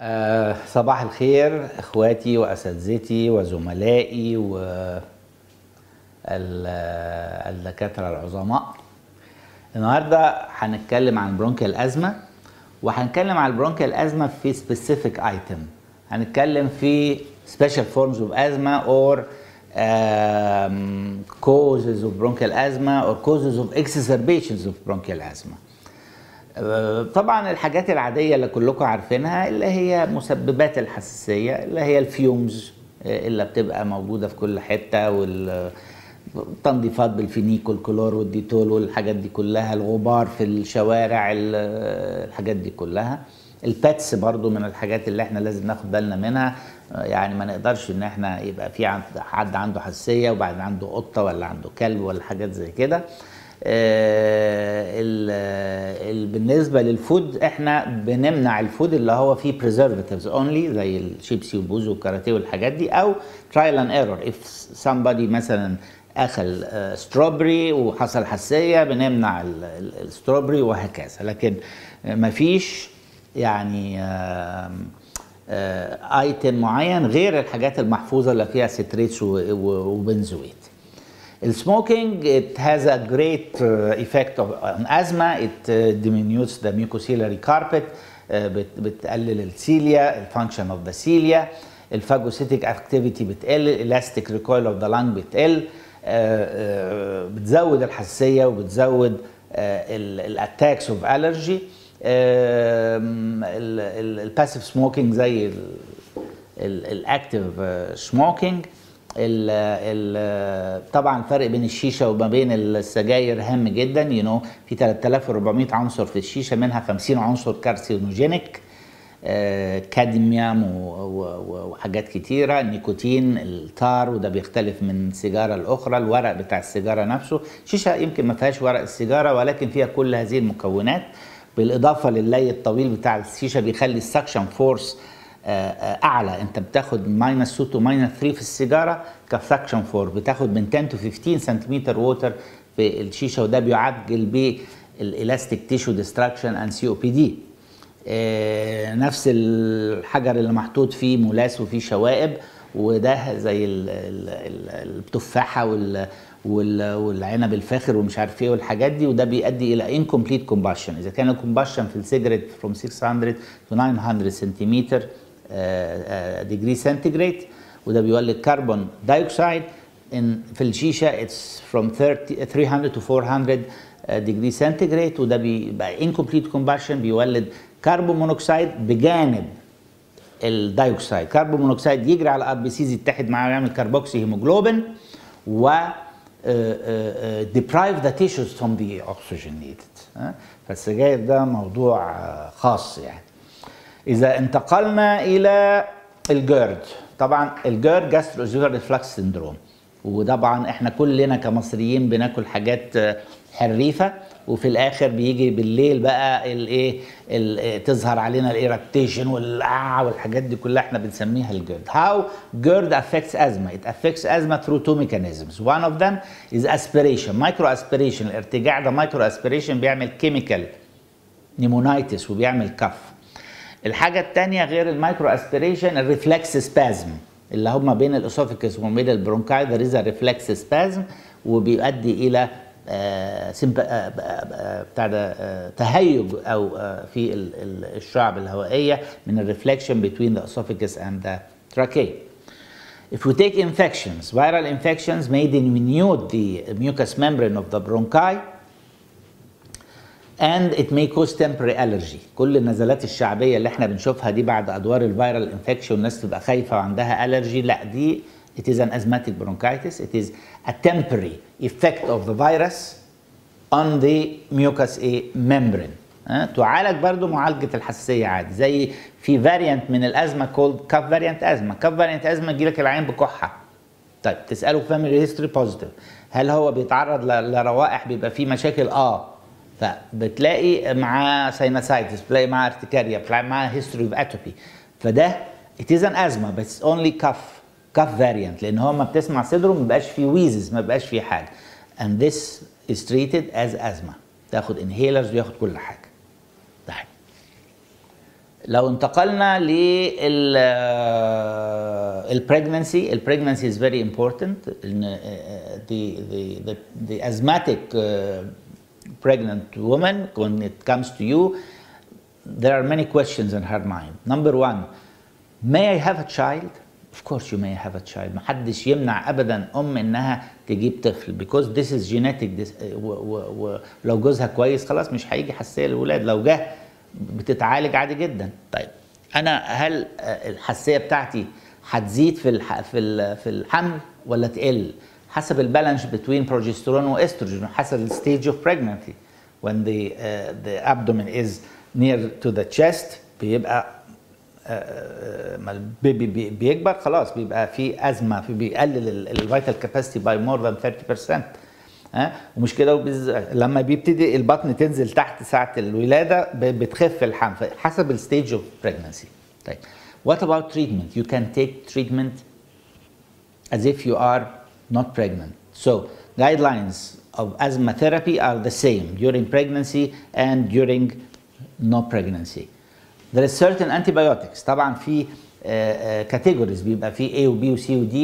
صباح الخير اخواتي واساتذتي وزملائي والدكاتره العظماء. النهارده هنتكلم عن برونكيال ازمه، وهنتكلم عن البرونكيال ازمه في سبيسيفيك ايتم. هنتكلم في special forms of asthma or causes of bronchial asthma or causes of exacerbations of bronchial asthma. طبعا الحاجات العادية اللي كلكم عارفينها اللي هي مسببات الحساسية، اللي هي الفيومز اللي بتبقى موجودة في كل حتة، والتنظيفات بالفينيكول كلور والديتول والحاجات دي كلها، الغبار في الشوارع، الحاجات دي كلها. الباتس برضو من الحاجات اللي احنا لازم ناخد بالنا منها، يعني ما نقدرش ان احنا يبقى في حد عنده حساسية وبعد عنده قطة ولا عنده كلب ولا حاجات زي كده. بالنسبه للفود احنا بنمنع الفود اللي هو فيه preservatives only زي الشيبسي والبوز والكاراتيه والحاجات دي، او trial and error. if somebody مثلا اكل ستروبري وحصل حساسيه بنمنع الستروبري وهكذا، لكن مفيش يعني ايتم معين غير الحاجات المحفوظه اللي فيها ستريتس وبنزويت. Smoking, it has a great effect on asthma. It diminutes the mucociliary carpet, بتقلل السيليا، الفانكشن اوف ذا سيليا، الفاجوسيتيك اكتيفيتي بتقل، الاستيك ريكويل اوف ذا لانج بتقل، بتزود الحساسيه وبتزود الاتاكس اوف الرجي. الباسيف سموكينج زي الاكتيف سموكينج. طبعا الفرق بين الشيشه وما بين السجاير هام جدا. في 3400 عنصر في الشيشه، منها 50 عنصر كارسينوجينيك، كادميوم وحاجات كتيره، النيكوتين، التار، وده بيختلف من سيجاره لاخرى، الورق بتاع السيجاره نفسه. الشيشه يمكن ما فيهاش ورق السيجاره ولكن فيها كل هذه المكونات، بالاضافه للي الطويل بتاع الشيشه بيخلي السكشن فورس اعلى. انت بتاخد -2 to -3 في السيجاره كسكشن فور، بتاخد من 10 to 15 سنتيمتر ووتر في الشيشه، وده بيعجل بالالاستيك تيشو ديستراكشن اند سي او بي دي. نفس الحجر اللي محطوط فيه مولاس وفيه شوائب، وده زي التفاحه والعنب الفاخر ومش عارف ايه والحاجات دي، وده بيؤدي الى incomplete combustion. اذا كان الكومباشن في السيجريت from 600 to 900 سنتيمتر ديجري سنتيجريد، وده بيولد كربون دايوكسيد. في الشيشه it's from 300 to 400 ديجري سنتيجريد، وده بيبقى incomplete combustion، بيولد كربون مونوكسيد بجانب الدايوكسيد. كربون مونوكسيد يجري على الار بي سيز، يتحد معاه ويعمل كربوكسي هيموجلوبين، و deprive the tissues from the oxygen needed. فالسجاير ده موضوع خاص يعني. إذا انتقلنا إلى الجيرد، طبعا الجيرد جاستروجيرال ريفلكس سندروم، وطبعا احنا كلنا كمصريين بناكل حاجات حريفه، وفي الاخر بيجي بالليل بقى الايه تظهر علينا الايركتيشن والحاجات دي كلها، احنا بنسميها الجيرد. How GERD affects asthma? It affects asthma through two mechanisms. One of them is aspiration, micro aspiration. الارتجاع ده مايكرو اسبيريشن بيعمل كيميكال نيمونايتس وبيعمل كف. الحاجه الثانيه غير المايكرو اسبيريشن الريفلكس سبازم، اللي هم بين الاسوفيكس وما بين البرونكاي، ده ريزا ريفلكس سبازم، وبيؤدي الى تهيج او في الشعب الهوائيه من الريفلكشن between the esophagus and the trachea. If we take infections, viral infections may denude the mucous membrane of the bronchi and it may cause temporary allergy. كل النزلات الشعبيه اللي احنا بنشوفها دي بعد ادوار الفيرال انفكشن والناس تبقى خايفه وعندها allergy، لا، دي it is an asthmatic bronchitis. It is a temporary effect of the virus on the mucous membrane. تعالج برضو معالجة الحساسية عادي، زي في variant من الأزمة called cough variant asthma. cough variant asthma يجيلك العين بكحة، طيب تسأله family history positive، هل هو بيتعرض لروائح بيبقى فيه مشاكل؟ فبتلاقي معاه ساينوسايتس، بتلاقي معاه ارتكاريا، بتلاقي معاه history of atopy. فده it is an asthma but it's only cough variant، لان هو ما بتسمع صدره ما بيبقاش فيه ويزز، ما بيبقاش فيه حاجه. and this is treated as asthma. تاخد inhalers وياخد كل حاجه. طيب لو انتقلنا لل البريجنسي is very important. The asthmatic pregnant woman, when it comes to you, there are many questions in her mind. Number one, may I have a child? Of course you may have a child. محدش يمنع ابدا انها تجيب طفل because this is genetic. لو جوزها كويس خلاص مش هيجي حساسيه للولاد، لو جه بتتعالج عادي جدا. طيب انا هل الحساسيه بتاعتي هتزيد في الحمل ولا تقل؟ حسب البالانس بين بروجسترون واستروجين، حسب الستيج اوف pregnancy. when the abdomen is near to the chest بيبقى ما البيبي بيكبر خلاص بيبقى في ازمه، بيقلل الفيتال كاباسيتي باي مور ذان 30%. ومش كده لما بيبتدي البطن تنزل تحت ساعه الولاده بتخف الحمل حسب الستيج اوف pregnancy. طيب what about treatment? You can take treatment as if you are not pregnant. So guidelines of asthma therapy are the same during pregnancy and during no pregnancy. There is certain antibiotics. طبعا في categories بيبقى في A و B و C و D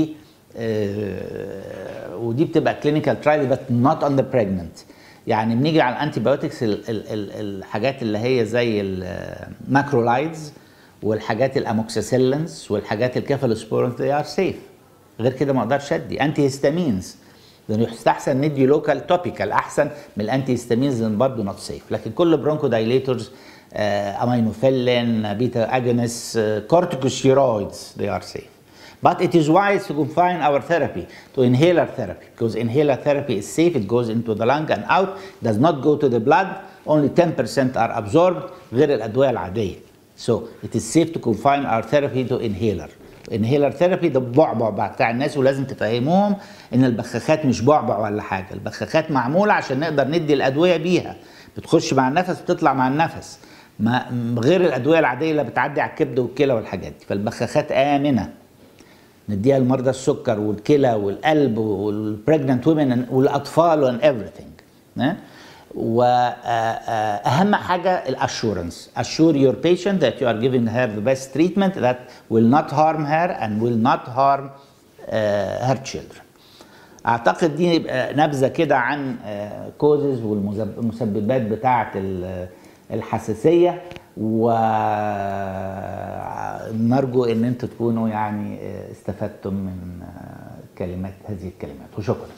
ودي بتبقى clinical trial but not on the pregnant. يعني بنيجي على الانتيبيوتكس الحاجات اللي هي زي الماكرولايدز والحاجات الاموكسيسيلينز والحاجات الكيفالوسبورين they are safe. غير كده ما اقدرش ادي انتي هيستامينز، لانه يستحسن ندي لوكال توبيكال احسن من الانتي هيستامينز لان برضه نوت سيف. لكن كل برونكو دايليتورز امينوفيلين بيتا اجونس كورتيكوستيرويدز they are safe. But it is wise to confine our therapy to inhaler therapy because inhaler therapy is safe. It goes into the lung and out, does not go to the blood. Only 10% are absorbed غير الادويه العاديه. So it is safe to confine our therapy to inhaler. inhaler therapy ده بعبع بتاع الناس، ولازم تفهموهم ان البخاخات مش بعبع ولا حاجه، البخاخات معموله عشان نقدر ندي الادويه بيها، بتخش مع النفس بتطلع مع النفس، ما غير الادويه العاديه اللي بتعدي على الكبد والكلى والحاجات دي. فالبخاخات امنه نديها لمرضى السكر والكلى والقلب والبريجننت وومن والاطفال وان everything. واهم حاجه الاشورنس. assure your patient that you are giving her the best treatment that will not harm her and will not harm her children. اعتقد دي يبقى نبذه كده عن كوزز والمسببات بتاعه الحساسيه، ونرجو ان انتم تكونوا يعني استفدتم من هذه الكلمات، وشكرا.